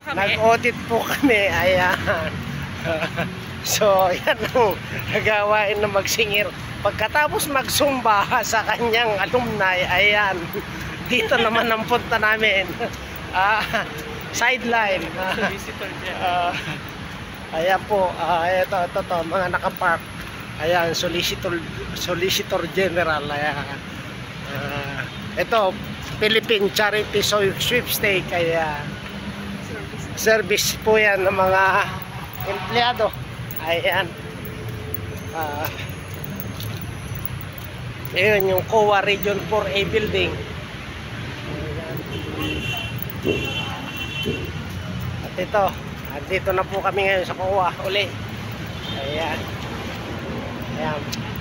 Nag-audit po kami, ayan. So, yan ang nagawain na magsingir. Pagkatapos magsumba sa kanyang alumni, ayan, dito naman ang punta namin. Sideline. Ayan po, ito, mga nakapark. Ayan, Solicitor General. Ayan. Ito, Philippine Charity Sweepstake. Ayan. Service po yan ng mga empleyado. Ayan. Ayan yung COA Region 4A building. Ayan. At ito, andito na po kami ngayon sa COA uli. Ayan. Ayan.